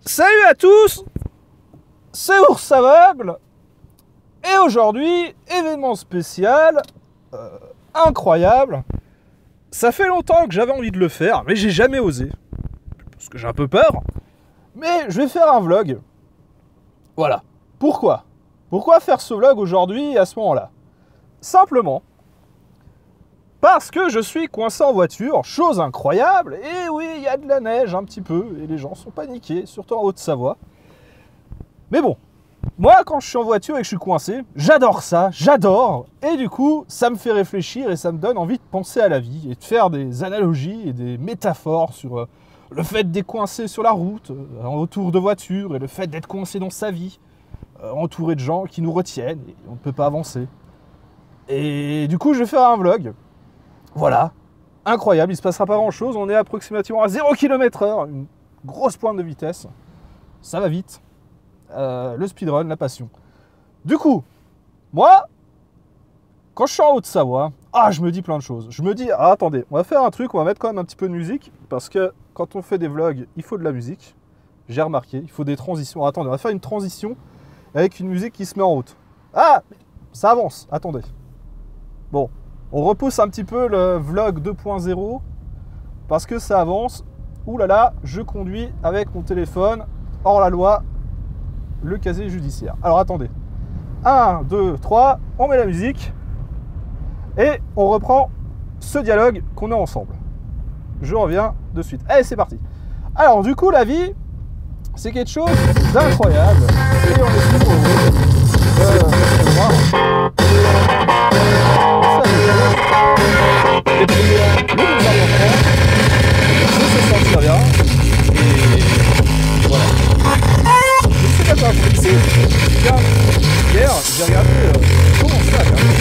Salut à tous, c'est Ours Aveugle et aujourd'hui, événement spécial, incroyable. Ça fait longtemps que j'avais envie de le faire, mais j'ai jamais osé, parce que j'ai un peu peur. Mais je vais faire un vlog. Voilà. Pourquoi faire ce vlog aujourd'hui à ce moment-là? Simplement parce que je suis coincé en voiture, chose incroyable, et oui, il y a de la neige un petit peu, et les gens sont paniqués, surtout en Haute-Savoie. Mais bon, moi quand je suis en voiture et que je suis coincé, j'adore ça, j'adore, et du coup, ça me fait réfléchir et ça me donne envie de penser à la vie, et de faire des analogies et des métaphores sur le fait d'être coincé sur la route, autour de voitures, et le fait d'être coincé dans sa vie, entouré de gens qui nous retiennent, et on ne peut pas avancer. Et du coup, je vais faire un vlog. Voilà, incroyable, il ne se passera pas grand chose, on est approximativement à 0 km/h, une grosse pointe de vitesse, ça va vite, le speedrun, la passion. Du coup, moi, quand je suis en Haute-Savoie, je me dis plein de choses. Je me dis, attendez, on va faire un truc, on va mettre quand même un petit peu de musique, parce que quand on fait des vlogs, il faut de la musique, j'ai remarqué, il faut des transitions. Attendez, on va faire une transition avec une musique qui se met en route. Ça avance, attendez. Bon. On repousse un petit peu le vlog 2.0 parce que ça avance. Ouh là là, je conduis avec mon téléphone, hors la loi, le casier judiciaire. Alors attendez. 1, 2, 3, on met la musique et on reprend ce dialogue qu'on a ensemble. Je reviens de suite. Allez, c'est parti. Alors du coup, la vie, c'est quelque chose d'incroyable. Et on est toujours heureux. Et puis, le nouvel enfant, je se sentir bien, et voilà. Je sais pas quoi penser. Hier, j'ai regardé, commencé à regarder.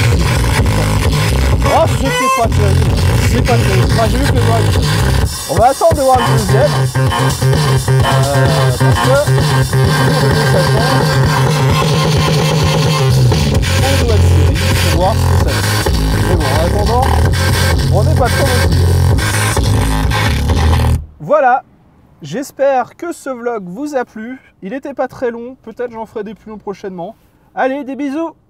C'était pas terrible, c'est pas terrible. J'ai vu que le voir. On va attendre de voir le deuxième, parce que, on doit essayer pour voir ce que ça fait. Mais bon, en attendant, on n'est pas trop motivé. Voilà, j'espère que ce vlog vous a plu. Il n'était pas très long, peut-être j'en ferai des plus longs prochainement. Allez, des bisous!